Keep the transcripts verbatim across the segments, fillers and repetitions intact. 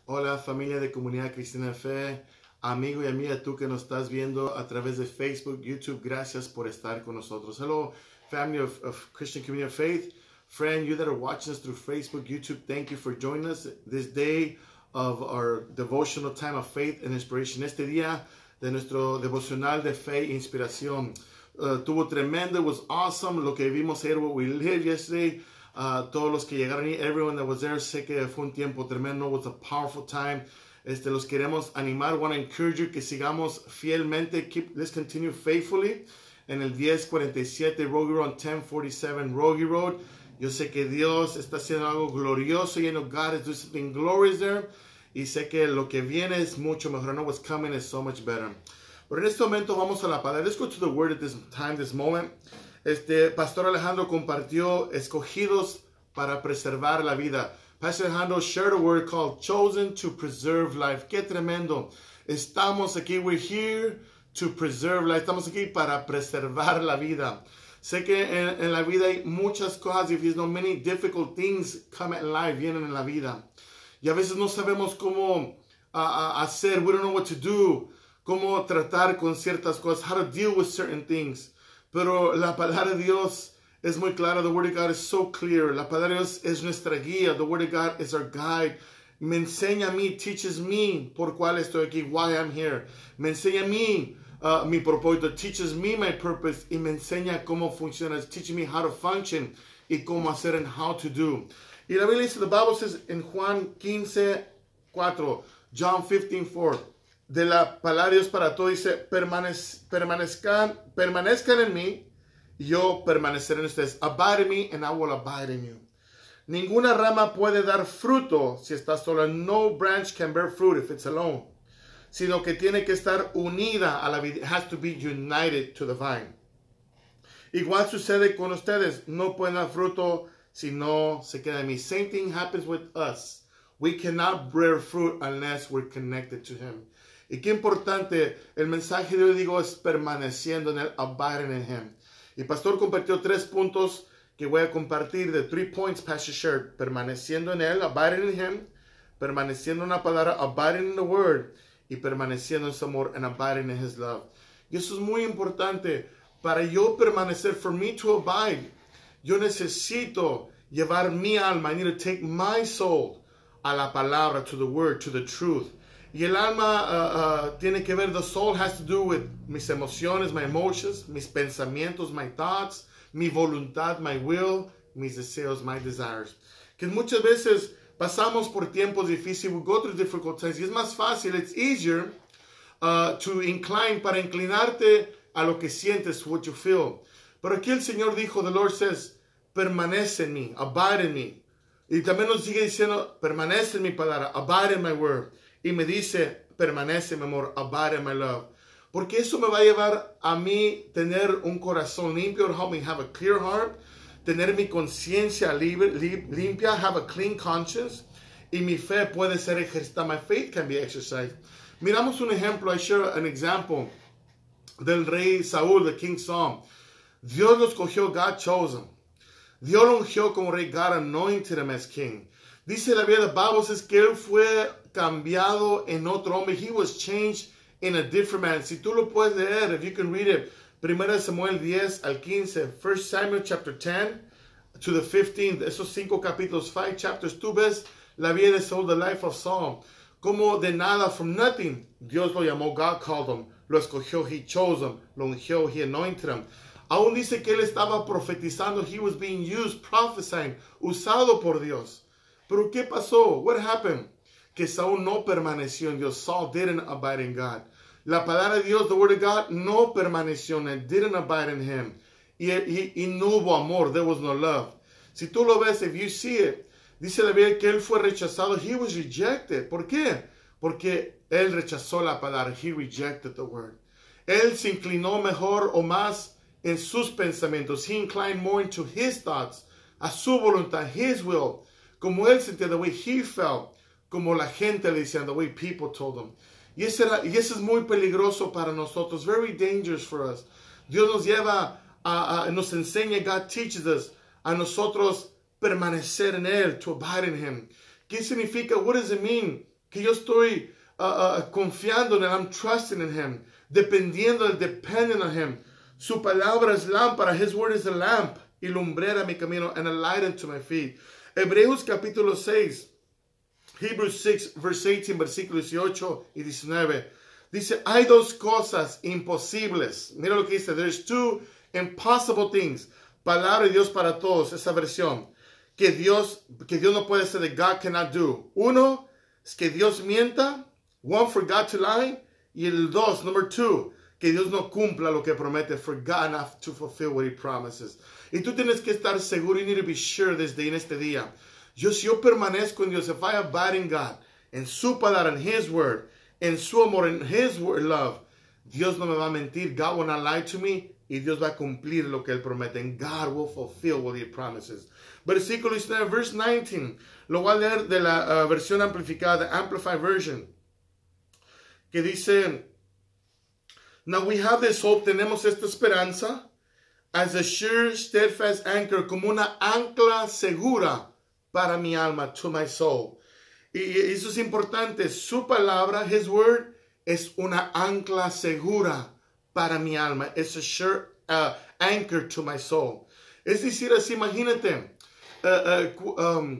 Hola familia de Comunidad Cristiana de Fe, amigo y amiga tú que nos estás viendo a través de Facebook, YouTube, gracias por estar con nosotros. Hello family of, of Christian Community of Faith, friend, you that are watching us through Facebook, YouTube, thank you for joining us this day of our devotional time of faith and inspiration. Este día de nuestro devocional de fe e inspiración. Uh, tuvo tremendo, it was awesome lo que vimos ayer, what we lived yesterday. Uh, todos los que llegaron y everyone that was there, sé que fue un tiempo tremendo. It was a powerful time. Este, los queremos animar. Want to encourage you que sigamos fielmente. Keep, let's continue faithfully. En el diez cuarenta y siete Rogie Road, ten forty-seven Rogie Road. Yo sé que Dios está haciendo algo glorioso. You know, God is doing something glorious there. Y sé que lo que viene es mucho mejor. I know what's coming is so much better. Pero en este momento vamos a la palabra. Let's go to the word at this time, this moment. Este, Pastor Alejandro compartió escogidos para preservar la vida. Pastor Alejandro shared a word called chosen to preserve life. Qué tremendo. Estamos aquí, we're here to preserve life. Estamos aquí para preservar la vida. Sé que en, en la vida hay muchas cosas difíciles, no, many difficult things come in life, vienen en la vida. Y a veces no sabemos cómo uh, uh, hacer, we don't know what to do, cómo tratar con ciertas cosas, how to deal with certain things. Pero la palabra de Dios es muy clara. The word of God is so clear. La palabra de Dios es nuestra guía. The word of God is our guide. Me enseña a mí, teaches me por cuál estoy aquí, why I'm here. Me enseña a mí uh, mi propósito, teaches me my purpose, y me enseña cómo funciona. It's teaching me how to function y cómo hacer and how to do. Y la Biblia dice, the Bible says in Juan quince cuatro, John fifteen four, de la palabra de Dios para todo, dice, Permanez, permanezcan, permanezcan en mí, yo permaneceré en ustedes. Abide in me and I will abide in you. Ninguna rama puede dar fruto si está sola. No branch can bear fruit if it's alone. Sino que tiene que estar unida a la vida. It has to be united to the vine. Igual sucede con ustedes. No pueden dar fruto si no se queda en mí. Same thing happens with us. We cannot bear fruit unless we're connected to Him. Y qué importante, el mensaje de hoy, digo, es permaneciendo en él, abiding in Him. Y Pastor compartió tres puntos que voy a compartir, de three points Pastor shared. Permaneciendo en él, abiding in Him, permaneciendo en la palabra, abiding in the word, y permaneciendo en su amor, and abiding in His love. Y eso es muy importante. Para yo permanecer, for me to abide, yo necesito llevar mi alma, I need to take my soul a la palabra, to the word, to the truth. Y el alma uh, uh, tiene que ver, the soul has to do with mis emociones, my emotions, mis pensamientos, my thoughts, mi voluntad, my will, mis deseos, my desires. Que muchas veces pasamos por tiempos difíciles, we go through difficult times, y es más fácil, it's easier uh, to incline, para inclinarte a lo que sientes, what you feel. Pero aquí el Señor dijo, the Lord says, permanece en mí, abide in me. Y también nos sigue diciendo, permanece en mi palabra, abide in my word. Y me dice, permanece, mi amor, abide in my love. Porque eso me va a llevar a mí tener un corazón limpio, help me have a clear heart, tener mi conciencia limpia, have a clean conscience, y mi fe puede ser ejercitada. My faith can be exercised. Miramos un ejemplo, I share an example del rey Saúl, the King Saul. Dios lo escogió, God chose him. Dios lo ungió como rey, God anointed him as king. Dice la Biblia, the Bible says que él fue cambiado en otro hombre. He was changed in a different man. Si tú lo puedes leer, if you can read it, Primera Samuel diez al quince, First Samuel chapter ten to the fifteenth, esos cinco capítulos, five chapters, tú ves la vida de Saul, the life of Saul. Como de nada, from nothing, Dios lo llamó, God called him, lo escogió, He chose him, lo ungió, He anointed him. Aún dice que él estaba profetizando, he was being used, prophesying, usado por Dios. Pero ¿qué pasó? What happened? Que Saúl no permaneció en Dios. Saul didn't abide in God. La palabra de Dios, the word of God, no permaneció en él. Didn't abide in him. Y, y, y no hubo amor. There was no love. Si tú lo ves, if you see it, dice la Biblia que él fue rechazado. He was rejected. ¿Por qué? Porque él rechazó la palabra. He rejected the word. Él se inclinó mejor o más en sus pensamientos. He inclined more into his thoughts, a su voluntad, his will. Como él sentía, the way he felt, como la gente le decía, the way people told him. Y eso, era, y eso es muy peligroso para nosotros, very dangerous for us. Dios nos lleva, a, a, nos enseña, God teaches us, a nosotros permanecer en él, to abide in him. ¿Qué significa? What does it mean que yo estoy uh, uh, confiando en él. I'm trusting in him. Dependiendo, depending on him. Su palabra es lámpara. His word is a lamp. Y lumbrera mi camino, and a light unto my feet. Hebreos capítulo seis. Hebrews six, verse eighteen, versículo dieciocho y diecinueve. Dice, hay dos cosas imposibles. Mira lo que dice. There's two impossible things. Palabra de Dios para todos. Esa versión. Que Dios, que Dios no puede ser that God cannot do. Uno, es que Dios mienta. One, for God to lie. Y el dos, number two, que Dios no cumpla lo que promete. For God not to fulfill what he promises. Y tú tienes que estar seguro. You need to be sure desde en este día. Yo, si yo permanezco en Dios, if I abide in God, en su palabra, en his word, en su amor, en his word, love, Dios no me va a mentir. God will not lie to me. Y Dios va a cumplir lo que él promete. And God will fulfill what he promises. Versículo diecinueve, verse nineteen. Lo voy a leer de la uh, versión amplificada, Amplified Version. Que dice, now we have this hope, tenemos esta esperanza, as a sure, steadfast anchor, como una ancla segura para mi alma, to my soul. Y eso es importante. Su palabra, his word, es una ancla segura para mi alma. It's a sure uh, anchor to my soul. Es decir, así, imagínate, uh, uh, um,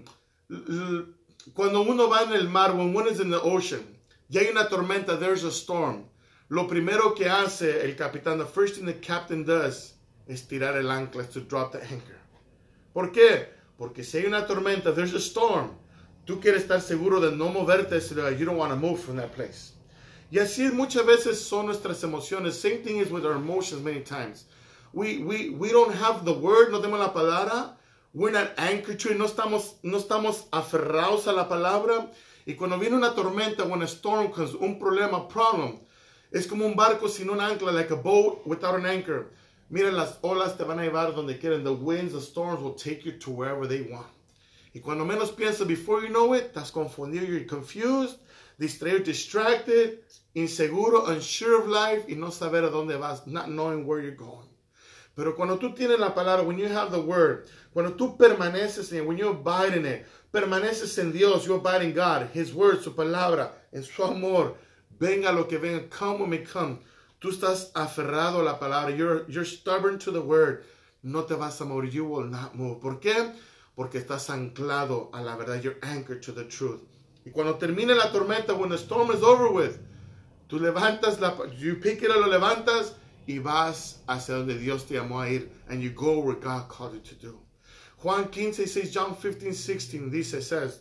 cuando uno va en el mar, when one is in the ocean, y hay una tormenta, there's a storm. Lo primero que hace el capitán, the first thing the captain does, es tirar el ancla, to drop the anchor. ¿Por qué? Porque si hay una tormenta, there's a storm, tú quieres estar seguro de no moverte, you don't want to move from that place. Y así muchas veces son nuestras emociones. Same thing is with our emotions many times. We, we, we don't have the word, no tenemos la palabra. We're not anchored to it, no estamos, no estamos aferrados a la palabra. Y cuando viene una tormenta, when a storm comes, un problema, problem, es como un barco sin un ancla, like a boat without an anchor. Mira, las olas te van a llevar donde quieren. The winds, the storms will take you to wherever they want. Y cuando menos piensas, before you know it, estás confundido, you're confused, distraído, distracted, inseguro, unsure of life, y no saber a dónde vas, not knowing where you're going. Pero cuando tú tienes la palabra, when you have the word, cuando tú permaneces en it, when you abide in it, permaneces en Dios, you abide in God, his word, su palabra, en su amor, venga lo que venga, come when it come. Tú estás aferrado a la palabra. You're, you're stubborn to the word. No te vas a mover. You will not move. ¿Por qué? Porque estás anclado a la verdad. You're anchored to the truth. Y cuando termine la tormenta, when the storm is over with, tú levantas, la, you pick it up, lo levantas y vas hacia donde Dios te llamó a ir. And you go where God called you to do. Juan quince, seis, John fifteen, sixteen dice, says,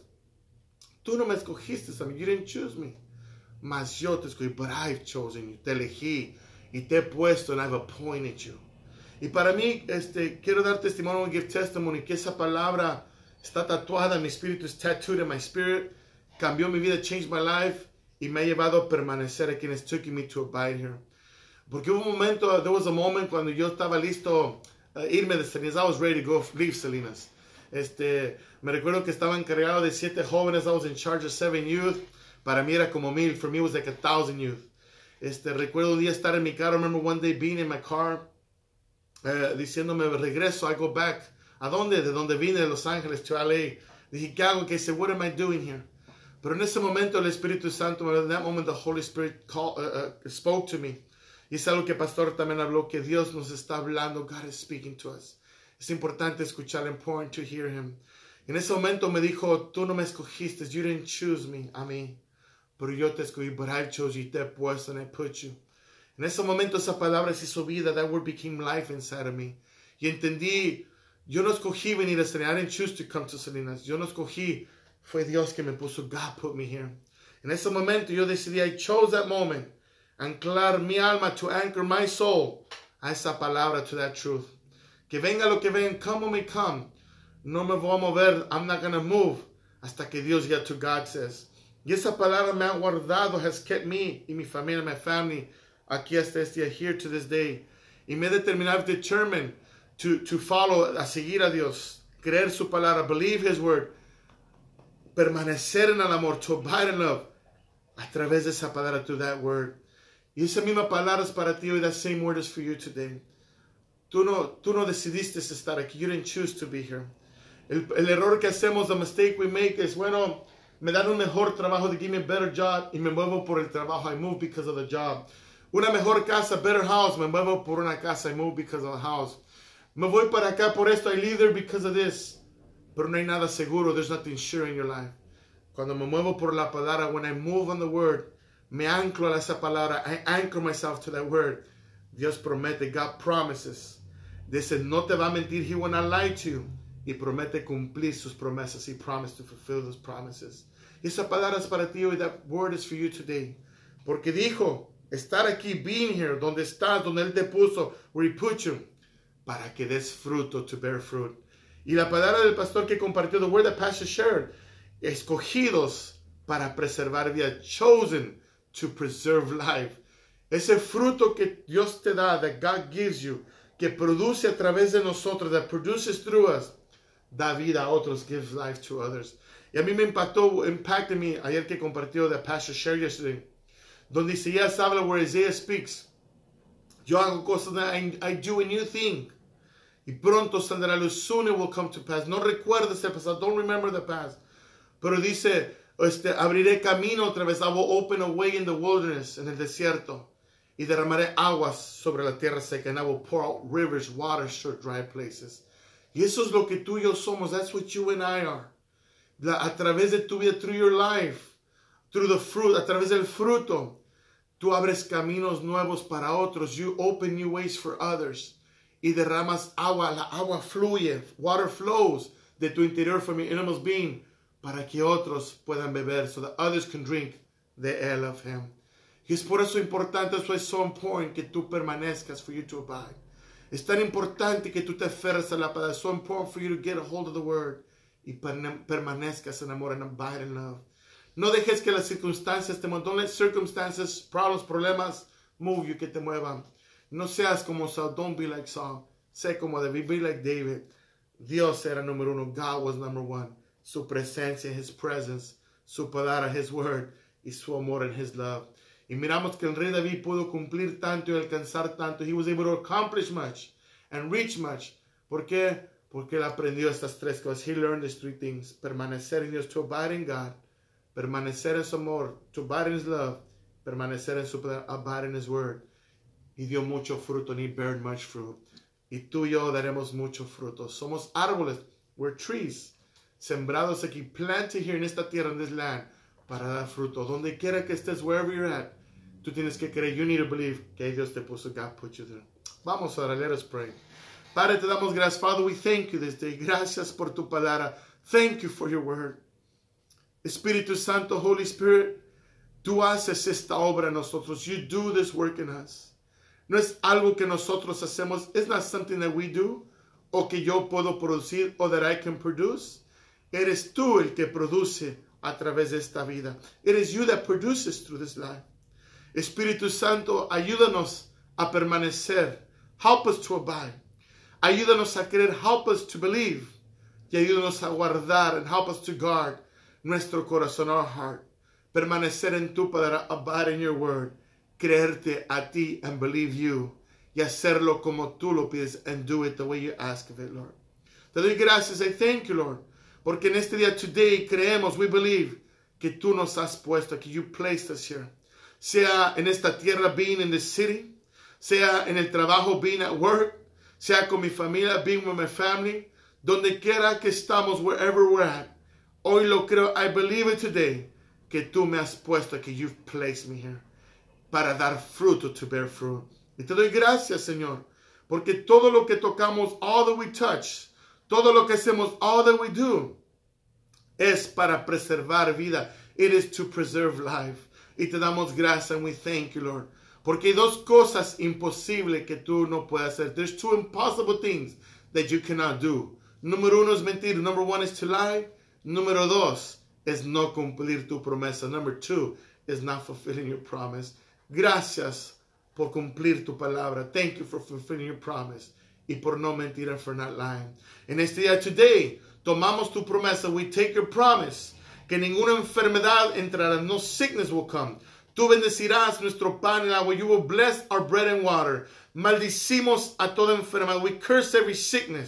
tú no me escogiste a mí. You didn't choose me. Mas yo te escogí, but I've chosen you. Te elegí y te he puesto, and I've appointed you. Y para mí, este, quiero dar testimonio, and give testimony, que esa palabra está tatuada en mi espíritu, is tattooed in my spirit, cambió mi vida, changed my life, y me ha llevado a permanecer aquí, and it's taking me to abide here. Porque hubo un momento, there was a moment cuando yo estaba listo uh, irme de Salinas. I was ready to go leave Salinas. Este, me recuerdo que estaba encargado de siete jóvenes. I was in charge of seven youth. Para mí era como mil. For me it was like a thousand youth. Este, recuerdo un día estar en mi carro. I remember one day being in my car, uh, diciéndome, regreso, I go back. ¿A dónde? De donde vine, de Los Ángeles, to L A. Dije, ¿qué hago? Que dice, what am I doing here? Pero en ese momento el Espíritu Santo, in that moment the Holy Spirit called, uh, uh, spoke to me. Y es algo que el pastor también habló, que Dios nos está hablando. God is speaking to us. Es importante escuchar, important to hear him. En ese momento me dijo, tú no me escogiste, you didn't choose me, a mí. Pero yo te escogí, but I chose you, te he puesto, and I put you. En ese momento esa palabra se hizo vida, that word became life inside of me. Y entendí, yo no escogí venir a Salinas, I didn't choose to come to Salinas. Yo no escogí, fue Dios que me puso, God put me here. En ese momento yo decidí, I chose that moment, anclar mi alma, to anchor my soul a esa palabra, to that truth. Que venga lo que venga, come when we come. No me voy a mover, I'm not going to move hasta que Dios get to God says. Y esa palabra me ha guardado, has kept me y mi familia, my family, aquí hasta este día, here to this day. Y me he determinado, determined to, to follow, a seguir a Dios, creer su palabra, believe his word, permanecer en el amor, to abide in love, a través de esa palabra, to that word. Y esa misma palabra es para ti hoy, that same word is for you today. Tú no, tú no decidiste estar aquí, you didn't choose to be here. El, el error que hacemos, the mistake we make es, bueno, Me dan un mejor trabajo. They give me a better job. Y me muevo por el trabajo. I move because of the job. Una mejor casa, better house. Me muevo por una casa. I move because of the house. Me voy para acá por esto. I leave there because of this. Pero no hay nada seguro. There's nothing sure in your life. Cuando me muevo por la palabra, when I move on the word, me anclo a esa palabra. I anchor myself to that word. Dios promete. God promises. Dice, no te va a mentir. He will not lie to you. Y promete cumplir sus promesas. He promised to fulfill those promises. Y esa palabra es para ti hoy. That word is for you today. Porque dijo, estar aquí, being here, donde estás, donde Él te puso, where He put you, para que des fruto, to bear fruit. Y la palabra del pastor que compartió, the word that pastor shared, escogidos para preservar vida, chosen to preserve life. Ese fruto que Dios te da, that God gives you, que produce a través de nosotros, that produces through us, da vida a otros, gives life to others. Y a mí me impactó, impacted me ayer que compartió the pastor shared yesterday, donde Isaías habla, where Isaiah speaks, yo hago cosas, I, I do a new thing, y pronto saldrá luz, soon it will come to pass. No recuerdes el pasado, don't remember the past. Pero dice, este, abriré camino otra vez, I will open a way in the wilderness, en el desierto, y derramaré aguas sobre la tierra seca, and I will pour out rivers, water, short, dry places. Y eso es lo que tú y yo somos. That's what you and I are. La, a través de tu vida, through your life, through the fruit, a través del fruto, tú abres caminos nuevos para otros. You open new ways for others. Y derramas agua, la agua fluye, water flows de tu interior, from your innermost being, para que otros puedan beber, so that others can drink the ale of Him. Y es por eso importante, eso es so important, que tú permanezcas, for you to abide. Es tan importante que tú te aferres a la palabra. It's so important for you to get a hold of the word y permanezcas en amor and abide in love. No dejes que las circunstancias te muevan. Don't let circumstances, problems, problemas move you, que te muevan. No seas como Saul. Don't be like Saul. Sé como David. Be like David. Dios era número uno. God was number one. Su presencia, His presence, su palabra, His word, y su amor and His love. Y miramos que el rey David pudo cumplir tanto y alcanzar tanto. He was able to accomplish much and reach much. ¿Por qué? Porque él aprendió estas tres cosas. He learned these three things. Permanecer en Dios, to abide in God. Permanecer en su amor, to abide in His love. Permanecer en su poder, abide in His word. Y dio mucho fruto, and He bared much fruit. Y tú y yo daremos mucho fruto. Somos árboles. We're trees. Sembrados aquí, planted here in esta tierra, in this land, para dar fruto. Donde quiera que estés, wherever you're at, tú tienes que creer. You need to believe que Dios te puso. God put you there. Vamos a orar. Let us pray. Padre, te damos gracias. Father, we thank you this day. Gracias por tu palabra. Thank you for your word. Espíritu Santo, Holy Spirit, tú haces esta obra en nosotros. You do this work in us. No es algo que nosotros hacemos. It's not something that we do, o que yo puedo producir, or that I can produce. Eres tú el que produce a través de esta vida. It is you that produces through this life. Espíritu Santo, ayúdanos a permanecer. Help us to abide. Ayúdanos a creer. Help us to believe. Y ayúdanos a guardar, and help us to guard nuestro corazón, our heart. Permanecer en tu palabra, abide in your word. Creerte a ti and believe you. Y hacerlo como tú lo pides, and do it the way you ask of it, Lord. Te doy gracias. I thank you, Lord. Porque en este día, today, creemos, we believe, que tú nos has puesto aquí. You placed us here. Sea en esta tierra, being in the city. Sea en el trabajo, being at work. Sea con mi familia, being with my family. Donde quiera que estamos, wherever we're at. Hoy lo creo, I believe it today, que tú me has puesto aquí. You've placed me here. Para dar fruto, to bear fruit. Y te doy gracias, Señor. Porque todo lo que tocamos, all that we touch, todo lo que hacemos, all that we do, es para preservar vida. It is to preserve life. Y te damos gracias, and we thank you, Lord. Porque hay dos cosas imposibles que tú no puedes hacer. There's two impossible things that you cannot do. Número uno es mentir. Number one is to lie. Número dos es no cumplir tu promesa. Number two is not fulfilling your promise. Gracias por cumplir tu palabra. Thank you for fulfilling your promise. Y por no mentir, and for not lying. En este día, today, tomamos tu promesa. We take your promise. Que ninguna enfermedad entrará. No sickness will come. Tú bendecirás nuestro pan y agua. You will bless our bread and water. Maldicimos a toda enfermedad. We curse every sickness.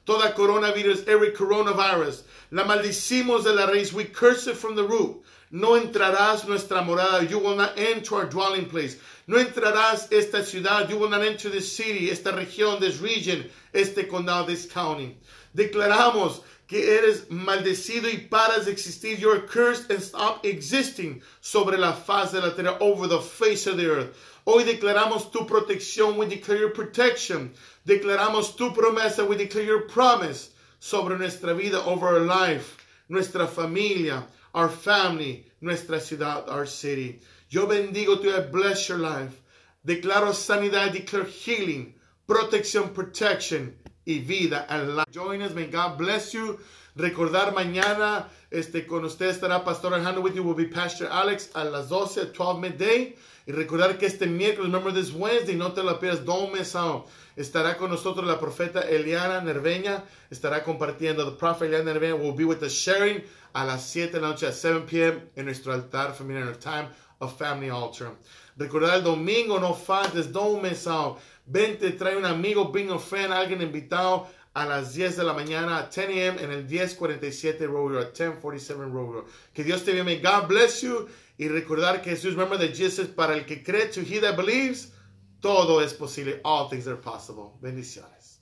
Toda coronavirus, every coronavirus, la maldicimos de la raíz. We curse it from the root. No entrarás nuestra morada. You will not enter our dwelling place. No entrarás esta ciudad. You will not enter this city, esta región, this region, este condado, this county. Declaramos que eres maldecido y paras de existir. You're cursed and stop existing sobre la faz de la tierra, over the face of the earth. Hoy declaramos tu protección. We declare your protection. Declaramos tu promesa. We declare your promise sobre nuestra vida, over our life, nuestra familia, our family, nuestra ciudad, our city. Yo bendigo tu, I bless your life. Declaro sanidad, declare healing, protección, protection y vida and life. Join us, may God bless you. Recordar mañana este, con usted estará Pastor Alejandro. With you will be Pastor Alex a las doce, at twelve midday. Y recordar que este miércoles, remember this Wednesday, no te la pierdas, don't miss out. Estará con nosotros la profeta Eliana Nerveña. Estará compartiendo. The prophet Eliana Nerveña will be with us sharing a las siete de la noche, at seven p m en nuestro altar familiar, in our time of family altar. Recordar el domingo, no faltes, don't miss out. Vente, trae un amigo, bring a friend, alguien invitado a las diez de la mañana, at ten a m en el diez cuarenta y siete Road Road, ten forty-seven Road Road. Que Dios te bendiga. God bless you. Y recordar que Jesús, remember that Jesus, para el que cree, to he that believes, todo es posible. All things are possible. Bendiciones.